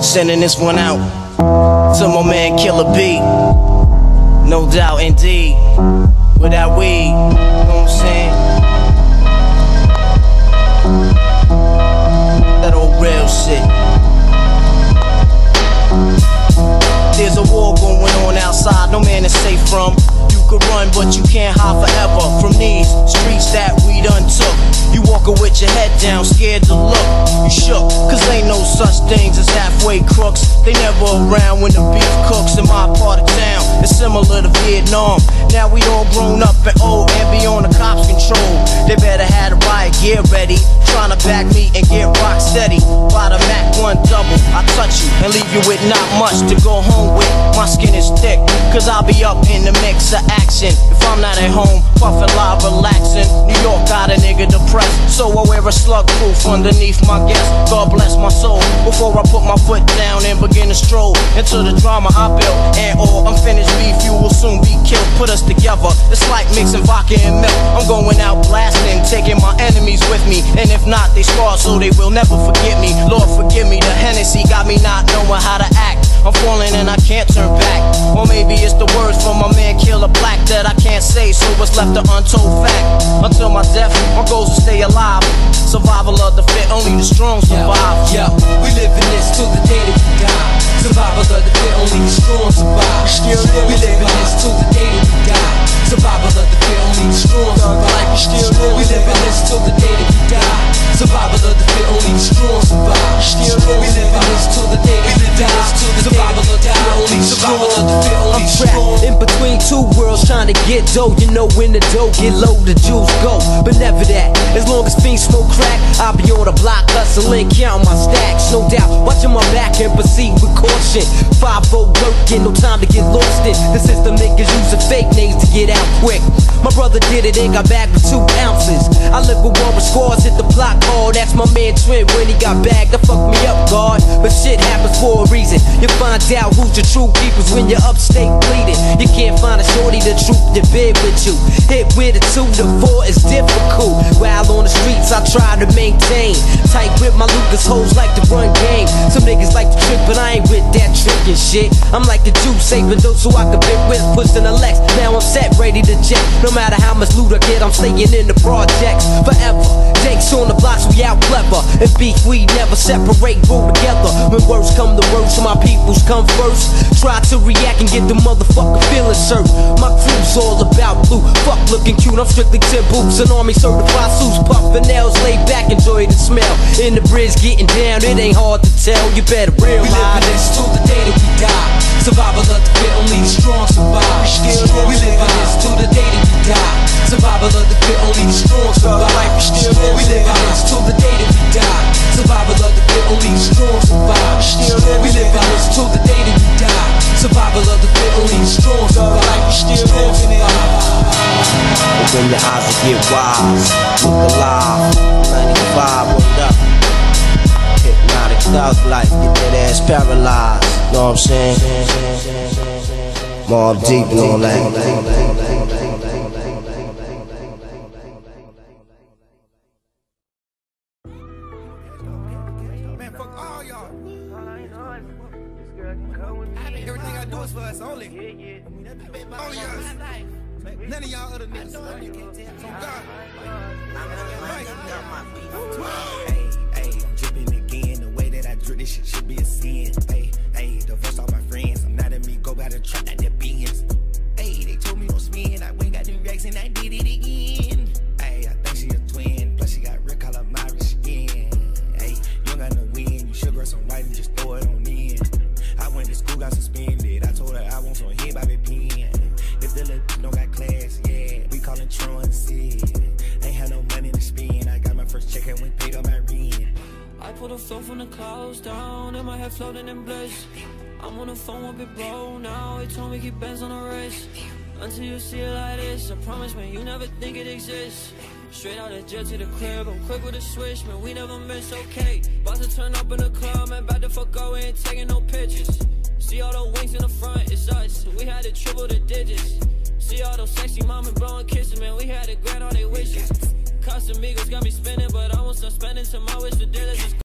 Sending this one out to my man Killer B. No doubt indeed. Without weed, you know what I'm saying? That old real shit. There's a war going on outside, no man is safe from. You could run, but you can't hide forever from these streets that we done took. You walking with your head down, scared to look. You shook, cause ain't no such things as halfway crooks. They never around when the beef cooks in my part of town. It's similar to Vietnam. Now we all grown up and old and be on the cops' control. They better have the riot gear ready, trying to back me and get rock steady. By the Mac 1 double, I touch you and leave you with not much to go home with. My skin is thick, cause I'll be up in the mix of action. If I'm not at home, puffin' live, relaxing. New York got a nigga depressed, so I wear a slug proof underneath my guest. God bless my soul, before I put my foot down and begin to stroll into the drama I built. And all unfinished beef, you will soon be killed. Put us together, it's like mixing vodka and milk. I'm going out blasting, taking my enemies with me. And if not, they scarred so they will never forget me. Lord forgive me, the Hennessy got me not knowing how to act. I'm falling and I can't turn back. Or maybe it's the words from my man Killer Black that I can't say, so it's left an untold fact. Until my death, my goals will stay alive. Survival of the fit, only the strong survive. Yo, we live in this till the day that we die. Survival of the fit, only the strong survive. We live in this till the day that we die. Survival of the fit, only the strong survive. We live in this till the day that we die. Survival of the fit, only the strong survive. We live in this till the day that we die. Survival of the fit, only the strong survive. I'm trapped in between two worlds trying to get dough. You know when the dough get low, the juice go. But never that. As long as fiends smoke crack, I'll be on the block hustling, counting my stacks. No doubt, watching my back and proceed with caution. 5-0 working, no time to get lost in. The system niggas using fake names to get out quick. My brother did it and got back with 2 ounces. I live with one with squads, hit the block hard. That's my man Trent when he got bagged. That fucked me up, God. But shit happens for a reason. You find out who's your true peoples when you're upstate bleeding. You can't find a shorty the truth to bed with you. Hit with a 2 to 4 is difficult. While on the streets I try to maintain tight grip, my Lucas hoes like to run game. Some niggas like to trick, but I ain't with that trickin' shit. I'm like the Jew, saving those so I can bit with, pushing the Lex. Now I'm set, ready to jet. No matter how much loot I get, I'm staying in the projects forever. Jakes on the blocks, we out clever. And beef, we never separate, roll together. When words come to words, so my peoples come first. Try to react and get the motherfucker feelings hurt. My crew's all about blue, fuck looking cute. I'm strictly 10 boots, an army certified suits, puffin' nails, laid back, enjoy the smell. In the bridge, getting down, it ain't hard to tell. You better realize we live in this till the day that we die. Survival of the fit, only the strong survive. We live in this till the day that we die. Survival of the fit, only the strong survive. We live in this till the day that we die. Survival of the fit, only the strong survive. We live in this till the day that we die. Survival of the fit, only the strong survive. Open your eyes and get wise. Look alive. 95, what up? Hypnotic thug life, get that ass paralyzed. Know what I'm saying? Mob deep and all that. Everything I do is for us only. Only us. None of y'all other niggas. From God. Hey, I'm dripping again. The way that I drip this shit should be a sin. Hey, divorce all my friends. I'm not in me, go by the truck, not the beans. Hey, they told me no spin. I went got them racks and I did it again. Hey, I think she a twin. Plus she got red color my skin. Hey, you don't got no win. You should grow some white and just throw it on in. I went to school, got suspended. I told her I want some hit by the pen. If the little don't got class, yeah, we call it truancy. Ain't had no money to spend. I got my first check and went paid on my rent. I pulled a flow from the clouds down, and my head floating in bliss. I'm on the phone with Big Bro now. He told me keep bands on the wrist. Until you see it like this, I promise, man, you never think it exists. Straight out of jet to the crib, I'm quick with a switch, man, we never miss, okay. About to turn up in the club, man, about to fuck go, we ain't taking no pictures. See all the wings in the front, it's us, we had to triple the digits. See all those sexy mama blowing kisses, man, we had to grant all their wishes. Casamigos got me spinning, but I want some spending to my wish for diligence.